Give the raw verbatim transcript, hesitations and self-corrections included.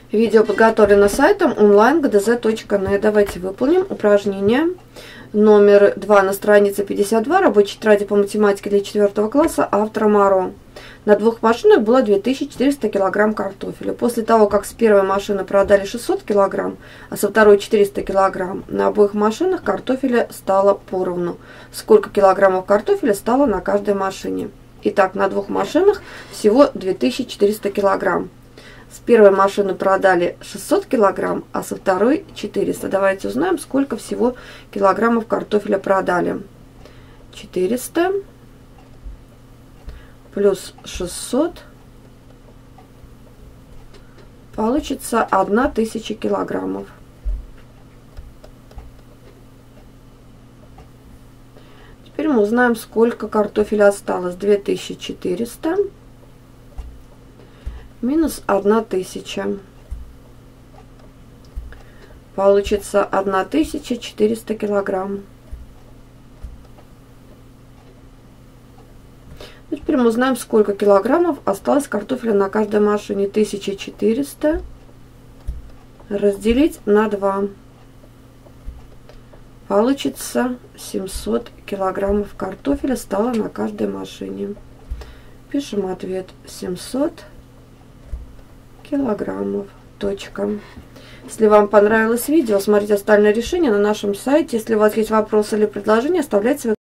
Видео подготовлено сайтом онлайн точка джи ди зет точка нет. Давайте выполним упражнение номер два на странице пятьдесят два, рабочей тетради по математике для четвёртого класса, автора Моро. На двух машинах было две тысячи четыреста килограмм картофеля. После того, как с первой машины продали шестьсот килограмм, а со второй четыреста килограмм, на обоих машинах картофеля стало поровну. Сколько килограммов картофеля стало на каждой машине? Итак, на двух машинах всего две тысячи четыреста килограмм. С первой машины продали шестьсот килограмм, а со второй четыреста. Давайте узнаем, сколько всего килограммов картофеля продали. четыреста плюс шестьсот получится тысяча килограммов. Теперь мы узнаем, сколько картофеля осталось. две тысячи четыреста минус тысяча. Получится тысяча четыреста килограмм. Теперь мы узнаем, сколько килограммов осталось картофеля на каждой машине. тысяча четыреста разделить на два. Получится семьсот килограммов картофеля стало на каждой машине. Пишем ответ: семьсот килограммов. Точка. Если вам понравилось видео, смотрите остальные решения на нашем сайте. Если у вас есть вопросы или предложения, оставляйте свои